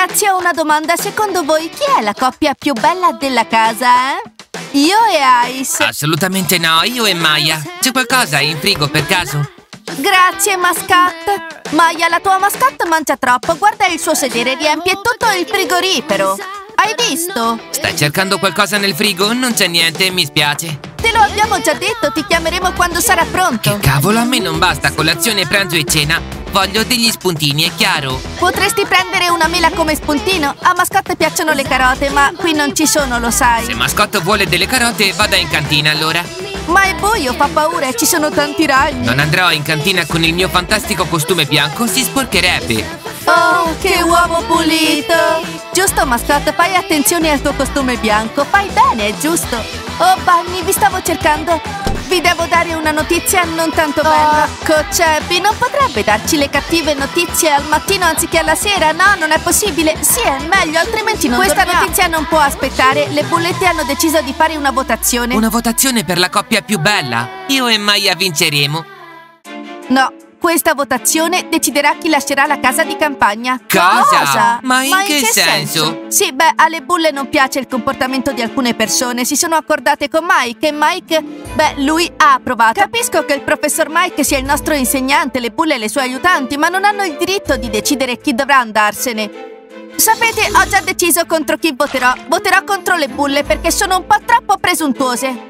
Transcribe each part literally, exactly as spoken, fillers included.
Ragazzi, ho una domanda. Secondo voi chi è la coppia più bella della casa, eh? Io e Ice. Assolutamente no, io e Maya. C'è qualcosa in frigo per caso? Grazie, mascotte. Maya, la tua mascotte mangia troppo. Guarda il suo sedere, riempie tutto il frigorifero. Hai visto? Stai cercando qualcosa nel frigo? Non c'è niente, mi spiace. Te lo abbiamo già detto, ti chiameremo quando sarà pronto. Che cavolo, a me non basta colazione, pranzo e cena. Voglio degli spuntini, è chiaro? Potresti prendere una mela come spuntino? A mascotte piacciono le carote, ma qui non ci sono, lo sai. Se mascotte vuole delle carote, vada in cantina allora. Ma è buio, fa paura e ci sono tanti ragni. Non andrò in cantina con il mio fantastico costume bianco, si sporcherebbe. Oh, che uomo pulito! Giusto, mascotte, fai attenzione al tuo costume bianco. Fai bene, giusto? Oh, Bunny, vi stavo cercando. Vi devo dare una notizia non tanto bella. Oh, Cepi, non potrebbe darci le cattive notizie al mattino anziché alla sera? No, non è possibile. Sì, è meglio, altrimenti non Questa dormiamo. Notizia non può aspettare. Le bullette hanno deciso di fare una votazione. Una votazione per la coppia più bella? Io e Maya vinceremo. No. Questa votazione deciderà chi lascerà la casa di campagna. Cosa? Cosa? Ma in, Ma in che, che senso? senso? Sì, beh, alle bulle non piace il comportamento di alcune persone. Si sono accordate con Mike e Mike, beh, lui ha approvato. Capisco che il professor Mike sia il nostro insegnante, le bulle le sue aiutanti, ma non hanno il diritto di decidere chi dovrà andarsene. Sapete, ho già deciso contro chi voterò. Voterò contro le bulle perché sono un po' troppo presuntuose.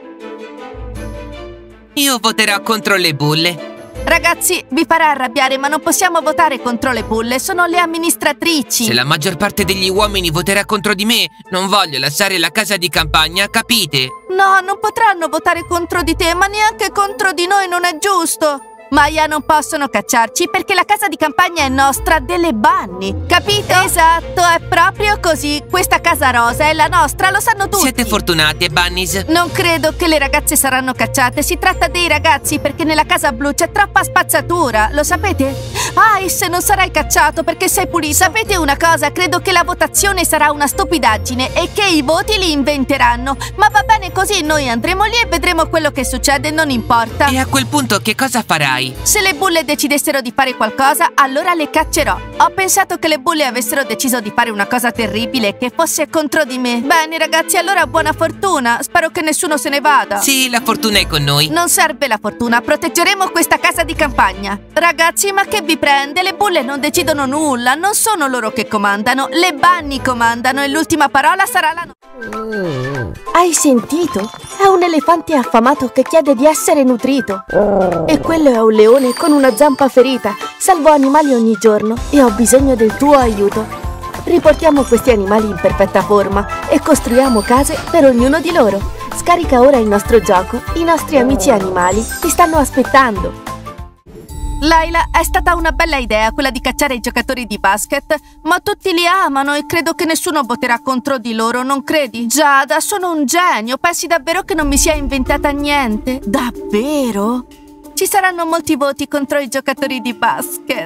Io voterò contro le bulle. Ragazzi, vi farà arrabbiare, ma non possiamo votare contro le bulle, sono le amministratrici. Se la maggior parte degli uomini voterà contro di me, non voglio lasciare la casa di campagna, capite? No, non potranno votare contro di te, ma neanche contro di noi, non è giusto. Maya, non possono cacciarci perché la casa di campagna è nostra, delle Bunny, capito? Esatto, è proprio così. Questa casa rosa è la nostra, lo sanno tutti. Siete fortunate, Bunnies. Non credo che le ragazze saranno cacciate. Si tratta dei ragazzi perché nella casa blu c'è troppa spazzatura, lo sapete? Ice, non sarai cacciato perché sei pulito. Sapete una cosa? Credo che la votazione sarà una stupidaggine e che i voti li inventeranno. Ma va bene così, noi andremo lì e vedremo quello che succede, non importa. E a quel punto che cosa farai? Se le bulle decidessero di fare qualcosa, allora le caccerò. Ho pensato che le bulle avessero deciso di fare una cosa terribile, che fosse contro di me. Bene, ragazzi, allora buona fortuna. Spero che nessuno se ne vada. Sì, la fortuna è con noi. Non serve la fortuna, proteggeremo questa casa di campagna. Ragazzi, ma che vi prende? Le bulle non decidono nulla, non sono loro che comandano. Le Bunny comandano e l'ultima parola sarà la nostra. Hai sentito? È un elefante affamato che chiede di essere nutrito. E quello è un leone con una zampa ferita. Salvo animali ogni giorno e ho bisogno del tuo aiuto. Riportiamo questi animali in perfetta forma e costruiamo case per ognuno di loro. Scarica ora il nostro gioco. I nostri amici animali ti stanno aspettando. Laila, è stata una bella idea quella di cacciare i giocatori di basket, ma tutti li amano e credo che nessuno voterà contro di loro, non credi? Giada, sono un genio, pensi davvero che non mi sia inventata niente? Davvero? Ci saranno molti voti contro i giocatori di basket.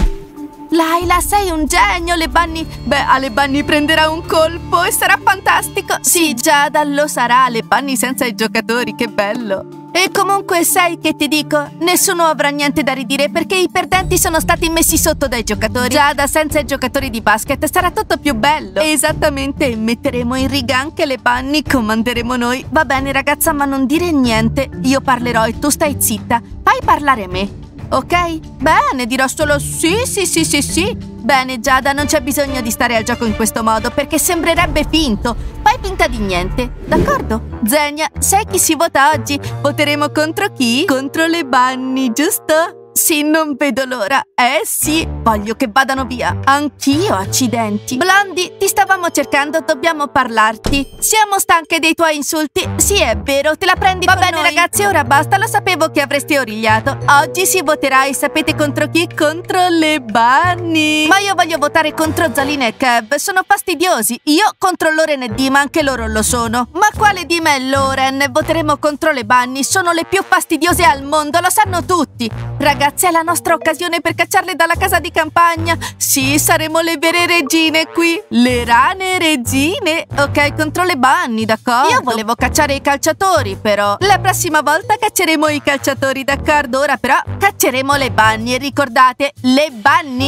Laila, sei un genio, le Bunny... Beh, alle Bunny prenderà un colpo e sarà fantastico. Sì, Giada, lo sarà, le Bunny senza i giocatori, che bello. E comunque sai che ti dico? Nessuno avrà niente da ridire perché i perdenti sono stati messi sotto dai giocatori. Giada, senza i giocatori di basket sarà tutto più bello. Esattamente, metteremo in riga anche le Bunny, comanderemo noi. Va bene ragazza, ma non dire niente. Io parlerò e tu stai zitta. Fai parlare me, ok? Bene, dirò solo sì, sì, sì, sì, sì. Bene Giada, non c'è bisogno di stare al gioco in questo modo perché sembrerebbe finto. Fai finta di niente, d'accordo? Zenia, sai chi si vota oggi? Voteremo contro chi? Contro le Bunny, giusto? Sì, non vedo l'ora. Eh sì, voglio che vadano via. Anch'io, accidenti. Blondie, ti stavamo cercando, dobbiamo parlarti. Siamo stanche dei tuoi insulti. Sì, è vero, te la prendi Va con bene, noi. Ragazzi, ora basta, lo sapevo che avresti origliato. Oggi si voterà e sapete contro chi? Contro le Bunny. Ma io voglio votare contro Zalina e Kev, sono fastidiosi. Io contro Loren e Dima, anche loro lo sono. Ma quale Dima e Loren? Voteremo contro le Bunny, sono le più fastidiose al mondo, lo sanno tutti. Ragazzi, è la nostra occasione per cacciarle dalla casa di campagna. Sì, saremo le vere regine qui. Le rane regine. Ok, contro le Bunny, d'accordo? Io volevo cacciare i calciatori, però. La prossima volta cacceremo i calciatori, d'accordo? Ora però cacceremo le Bunny. E ricordate, le Bunny.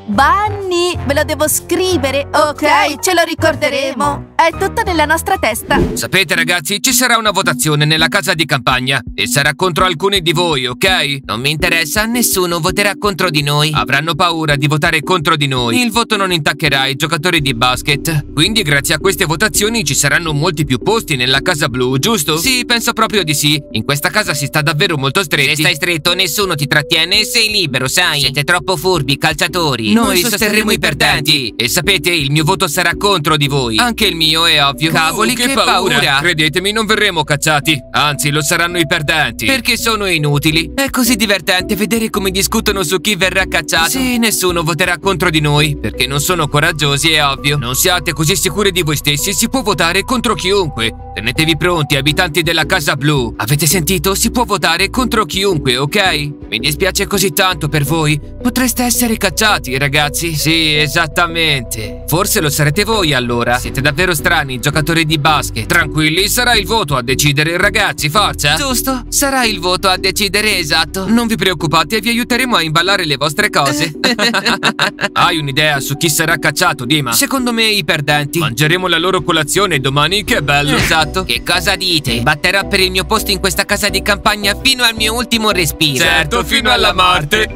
Bunny, ve lo devo scrivere, ok? Ce lo ricorderemo. È tutto nella nostra testa. Sapete ragazzi, ci sarà una votazione nella casa di campagna e sarà contro alcuni di voi, ok? Non mi interessa, nessuno voterà contro di noi. Avranno paura di votare contro di noi. Il voto non intaccherà i giocatori di basket. Quindi grazie a queste votazioni ci saranno molti più posti nella casa blu, giusto? Sì, penso proprio di sì. In questa casa si sta davvero molto stretti. Se stai stretto nessuno ti trattiene e sei libero, sai? Siete troppo furbi, calciatori. Noi sosterremo i perdenti. E sapete, il mio voto sarà contro di voi. Anche il mio, è ovvio. Cavoli, Oh, che che paura. paura. Credetemi, non verremo cacciati. Anzi, lo saranno i perdenti. Perché sono inutili. È così divertente vedere come discutono su chi verrà cacciato. Sì, nessuno voterà contro di noi, perché non sono coraggiosi, è ovvio. Non siate così sicuri di voi stessi, si può votare contro chiunque. Tenetevi pronti, abitanti della casa blu. Avete sentito? Si può votare contro chiunque, ok? Mi dispiace così tanto per voi. Potreste essere cacciati, ragazzi. Sì, esattamente. Forse lo sarete voi allora. Siete davvero strani, giocatori di basket. Tranquilli, sarà il voto a decidere, ragazzi, forza. Giusto, sarà il voto a decidere, esatto. Non vi preoccupate, vi aiuteremo a imballare le vostre cose. Hai un'idea su chi sarà cacciato, Dima? Secondo me i perdenti. Mangeremo la loro colazione domani, che bello. Esatto. Che cosa dite? Batterò per il mio posto in questa casa di campagna fino al mio ultimo respiro. Certo, fino alla morte.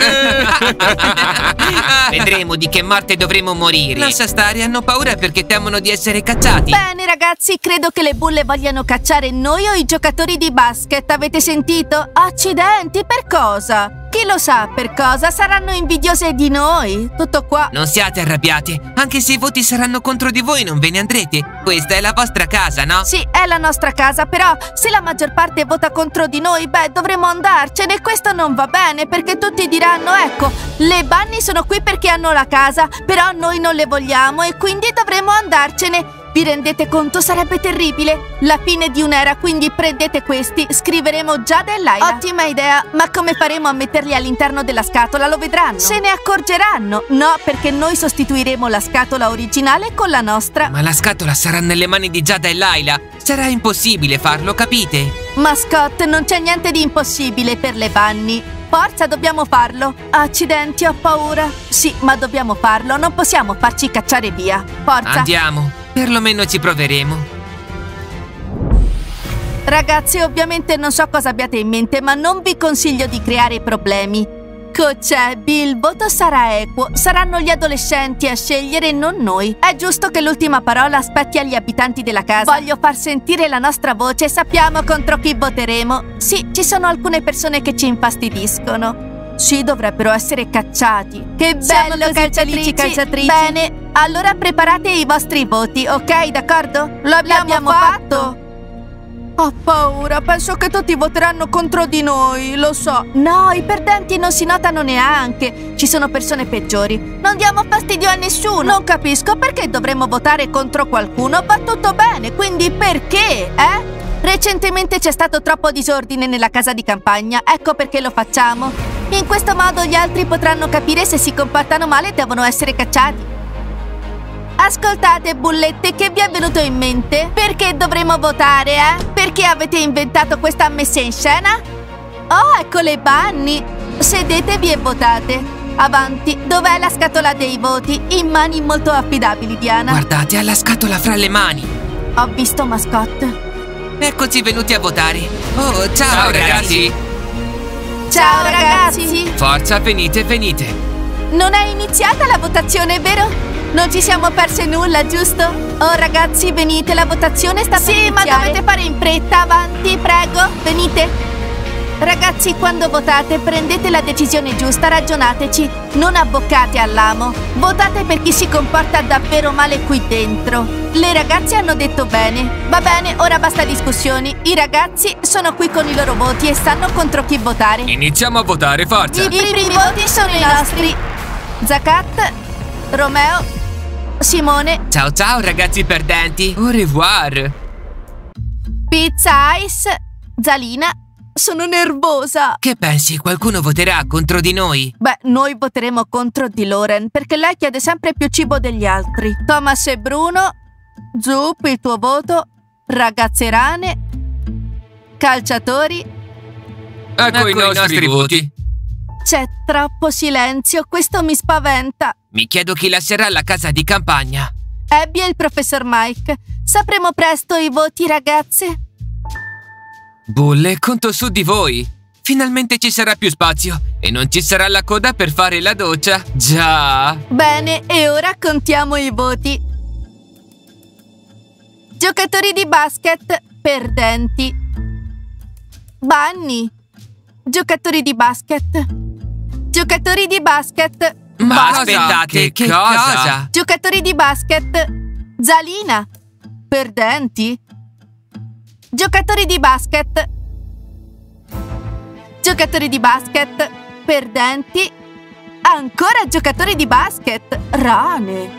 Vedremo di che morte dovremo morire. Lascia stare, hanno paura perché temono di essere cacciati. Bene ragazzi, credo che le bulle vogliano cacciare noi o i giocatori di basket, avete sentito? Accidenti, per cosa? Chi lo sa per cosa? Saranno invidiose di noi. Tutto qua. Non siate arrabbiati. Anche se i voti saranno contro di voi non ve ne andrete. Questa è la vostra casa, no? Sì, è la nostra casa, però se la maggior parte vota contro di noi, beh, dovremo andarcene. Questo non va bene perché tutti diranno, ecco, le Bunny sono qui perché hanno la casa, però noi non le vogliamo e quindi dovremo andarcene. Vi rendete conto? Sarebbe terribile. La fine di un'era, quindi prendete questi. Scriveremo Giada e Laila. Ottima idea, ma come faremo a metterli all'interno della scatola? Lo vedranno. Se ne accorgeranno. No, perché noi sostituiremo la scatola originale con la nostra. Ma la scatola sarà nelle mani di Giada e Laila. Sarà impossibile farlo, capite? Mascotte, non c'è niente di impossibile per le Bunny. Forza, dobbiamo farlo. Accidenti, ho paura. Sì, ma dobbiamo farlo. Non possiamo farci cacciare via. Forza. Andiamo. Perlomeno ci proveremo. Ragazzi, ovviamente non so cosa abbiate in mente, ma non vi consiglio di creare problemi. Cocebi, il voto sarà equo. Saranno gli adolescenti a scegliere, non noi. È giusto che l'ultima parola aspetti agli abitanti della casa. Voglio far sentire la nostra voce. Sappiamo contro chi voteremo. Sì, ci sono alcune persone che ci infastidiscono. Sì, dovrebbero essere cacciati. Che bello, calciatrici, calciatrici. Bene, allora preparate i vostri voti, ok? D'accordo? Lo abbiamo, L'abbiamo fatto. fatto. Ho paura, penso che tutti voteranno contro di noi, lo so. No, i perdenti non si notano neanche. Ci sono persone peggiori. Non diamo fastidio a nessuno. Non capisco perché dovremmo votare contro qualcuno. Va tutto bene, quindi perché, eh? Recentemente c'è stato troppo disordine nella casa di campagna, ecco perché lo facciamo. In questo modo gli altri potranno capire se si comportano male e devono essere cacciati. Ascoltate, bullette, che vi è venuto in mente? Perché dovremo votare, eh? Perché avete inventato questa messa in scena? Oh, ecco le Bunny! Sedetevi e votate. Avanti, dov'è la scatola dei voti? In mani molto affidabili, Diana. Guardate, ha la scatola fra le mani. Ho visto, mascotte. Eccoci venuti a votare. Oh, ciao, Ciao, ragazzi. ragazzi. Ciao, ragazzi. Forza, venite, venite. Non è iniziata la votazione, vero? Non ci siamo perse nulla, giusto? Oh, ragazzi, venite, la votazione sta per iniziare. Sì, ma dovete fare in fretta, avanti, prego, venite. Ragazzi, quando votate, prendete la decisione giusta, ragionateci. Non abboccate all'amo. Votate per chi si comporta davvero male qui dentro. Le ragazze hanno detto bene. Va bene, ora basta discussioni. I ragazzi sono qui con i loro voti e sanno contro chi votare. Iniziamo a votare, forza. I primi voti sono i nostri. Zakat, Romeo, Simone. Ciao ciao ragazzi perdenti. Au revoir. Pizza Ice, Zalina. Sono nervosa. Che pensi? Qualcuno voterà contro di noi? Beh, noi voteremo contro di Lauren, perché lei chiede sempre più cibo degli altri. Thomas e Bruno. Zup, il tuo voto. Ragazze rane. Calciatori. Ecco, Ecco i nostri, i nostri voti. C'è troppo silenzio, questo mi spaventa. Mi chiedo chi lascerà la casa di campagna. Abby e il professor Mike. Sapremo presto i voti, ragazze. Bulle, conto su di voi. Finalmente ci sarà più spazio e non ci sarà la coda per fare la doccia. Già. Bene, e ora contiamo i voti. Giocatori di basket, perdenti. Bunny. Giocatori di basket. Giocatori di basket. Ma Cosa? aspettate, Che- che cosa? cosa? Giocatori di basket. Zalina. Perdenti. Giocatori di basket. Giocatori di basket. Perdenti. Ancora giocatori di basket. Rane.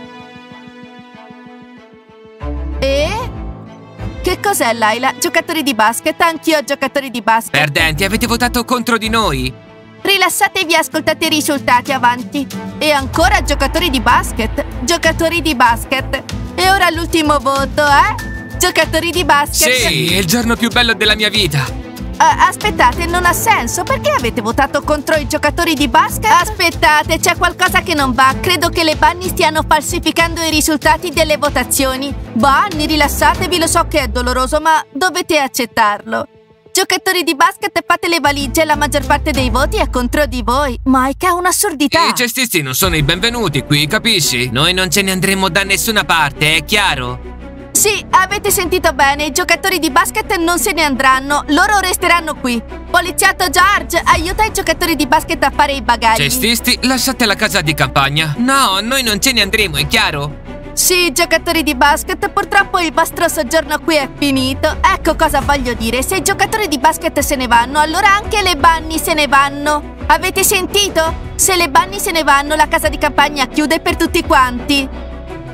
E... Che cos'è, Layla? Giocatori di basket? Anch'io giocatori di basket. Perdenti, avete votato contro di noi? Rilassatevi e ascoltate i risultati, avanti. E ancora giocatori di basket. Giocatori di basket. E ora l'ultimo voto, eh? Giocatori di basket. Sì, è il giorno più bello della mia vita. Ah, aspettate, non ha senso. Perché avete votato contro i giocatori di basket? Aspettate, c'è qualcosa che non va. Credo che le Bunny stiano falsificando i risultati delle votazioni. Bunny, rilassatevi, lo so che è doloroso, ma dovete accettarlo. Giocatori di basket, fate le valigie, la maggior parte dei voti è contro di voi. Mike, è un'assurdità. I cestisti non sono i benvenuti qui, capisci? Noi non ce ne andremo da nessuna parte, è chiaro? Sì, avete sentito bene, i giocatori di basket non se ne andranno, loro resteranno qui. Poliziotto George, aiuta i giocatori di basket a fare i bagagli. Cestisti, lasciate la casa di campagna. No, noi non ce ne andremo, è chiaro? Sì, giocatori di basket, purtroppo il vostro soggiorno qui è finito. Ecco cosa voglio dire, se i giocatori di basket se ne vanno, allora anche le Bunny se ne vanno. Avete sentito? Se le Bunny se ne vanno, la casa di campagna chiude per tutti quanti.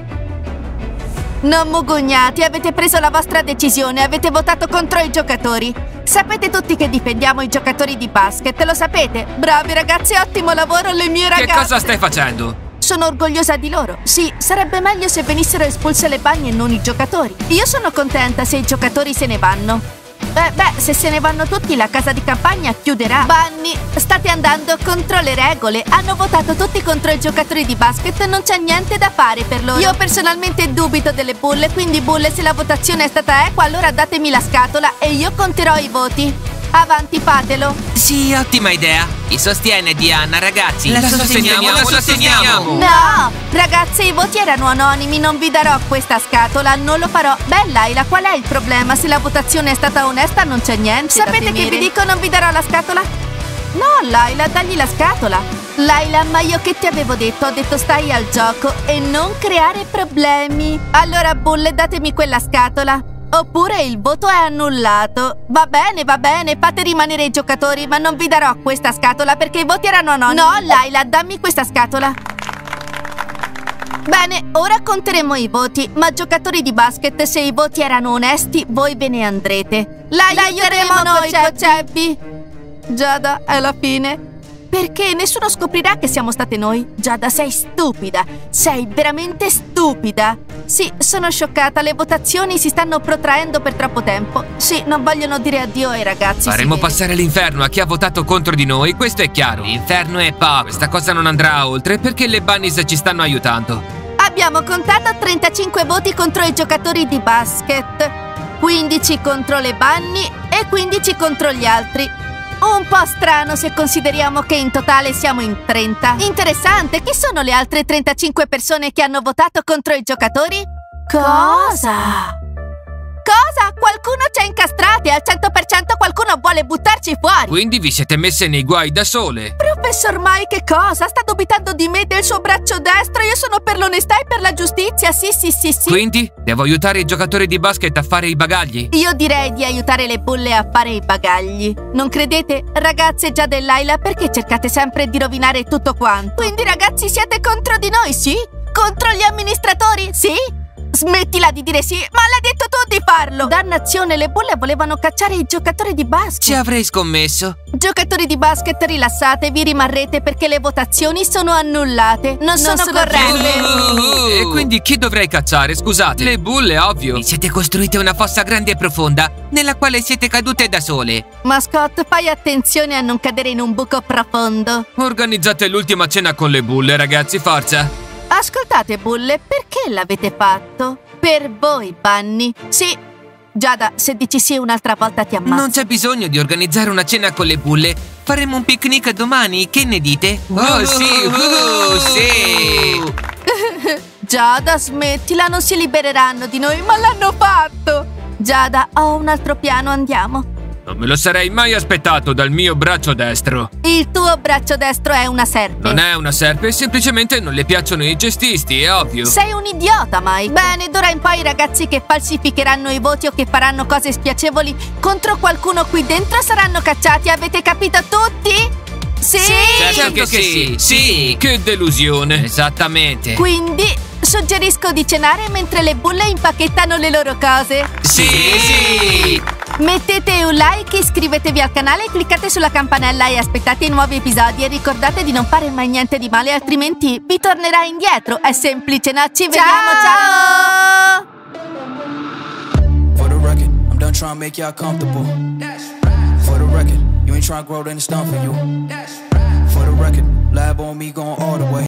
Non mugugnati, avete preso la vostra decisione, avete votato contro i giocatori. Sapete tutti che difendiamo i giocatori di basket, lo sapete? Bravi ragazzi, ottimo lavoro, le mie ragazze. Che cosa stai facendo? Sono orgogliosa di loro. Sì, sarebbe meglio se venissero espulse le Bunny e non i giocatori. Io sono contenta se i giocatori se ne vanno. Beh, beh, se se ne vanno tutti la casa di campagna chiuderà. Bunny, state andando contro le regole. Hanno votato tutti contro i giocatori di basket, non c'è niente da fare per loro. Io personalmente dubito delle bulle, quindi bulle, se la votazione è stata equa, allora datemi la scatola e io conterò i voti. Avanti, fatelo. Sì, ottima idea. Mi sostiene Diana, ragazzi. La, sosteniamo, la sosteniamo. No! Ragazze, i voti erano anonimi, non vi darò questa scatola, non lo farò. Beh, Layla, qual è il problema? Se la votazione è stata onesta non c'è niente. Sapete che vi dico, non vi darò la scatola? No, Layla, dagli la scatola. Layla, ma io che ti avevo detto? Ho detto stai al gioco e non creare problemi. Allora, bulle, datemi quella scatola. Oppure il voto è annullato. Va bene, va bene, fate rimanere i giocatori, ma non vi darò questa scatola perché i voti erano anonimi. No, Layla, dammi questa scatola. Bene, ora conteremo i voti, ma giocatori di basket, se i voti erano onesti, voi ve ne andrete. L'aiuteremo noi, Coach Abby. Giada, è la fine. Perché nessuno scoprirà che siamo state noi. Giada, sei stupida. Sei veramente stupida. Sì, sono scioccata. Le votazioni si stanno protraendo per troppo tempo. Sì, non vogliono dire addio ai ragazzi. Faremo passare l'inferno a chi ha votato contro di noi, questo è chiaro. L'inferno è poco. Questa cosa non andrà oltre perché le Bunnies ci stanno aiutando. Abbiamo contato trentacinque voti contro i giocatori di basket, quindici contro le Bunny e quindici contro gli altri. Un po' strano se consideriamo che in totale siamo in trenta. Interessante, chi sono le altre trentacinque persone che hanno votato contro i giocatori? Cosa? Cosa? Qualcuno ci ha incastrati, al cento per cento qualcuno vuole buttarci fuori. Quindi vi siete messe nei guai da sole. Professor Mike, cosa? Sta dubitando di me e del suo braccio destro? Io sono per l'onestà e per la giustizia, sì sì sì sì. Quindi devo aiutare i giocatori di basket a fare i bagagli? Io direi di aiutare le bulle a fare i bagagli. Non credete? Ragazze Giada e Layla, perché cercate sempre di rovinare tutto quanto? Quindi ragazzi siete contro di noi, sì? Contro gli amministratori, sì? Smettila di dire sì, ma l'hai detto tu di farlo! Dannazione, le bulle volevano cacciare i giocatori di basket. Ci avrei scommesso. Giocatori di basket, rilassatevi, rimarrete perché le votazioni sono annullate. Non, non sono, sono corrette. Uh, e quindi chi dovrei cacciare? Scusate. Le bulle, ovvio. Vi siete costruite una fossa grande e profonda nella quale siete cadute da sole. Mascotte, fai attenzione a non cadere in un buco profondo. Organizzate l'ultima cena con le bulle, ragazzi, forza. Ascoltate, bulle, perché l'avete fatto? Per voi, Bunny. Sì. Giada, se dici sì un'altra volta ti ammazzo. Non c'è bisogno di organizzare una cena con le bulle. Faremo un picnic domani, che ne dite? Oh, sì, oh, sì. Giada, smettila, non si libereranno di noi, ma l'hanno fatto. Giada, ho un altro piano, andiamo. Non me lo sarei mai aspettato dal mio braccio destro. Il tuo braccio destro è una serpe. Non è una serpe, semplicemente non le piacciono i cestisti, è ovvio. Sei un idiota, Mike. Bene, d'ora in poi i ragazzi che falsificheranno i voti o che faranno cose spiacevoli contro qualcuno qui dentro saranno cacciati, avete capito tutti? Sì! Sì, certo che sì. Sì, che delusione. Esattamente. Quindi suggerisco di cenare mentre le bulle impacchettano le loro cose. Sì, sì. Mettete un like, iscrivetevi al canale, cliccate sulla campanella e aspettate i nuovi episodi e ricordate di non fare mai niente di male, altrimenti vi tornerà indietro. È semplice, no? Ci vediamo, ciao! For the record, I'm done trying to make y'all comfortable. For the record, you ain't trying to grow, then it's done for you. For the record, lab on me going all the way.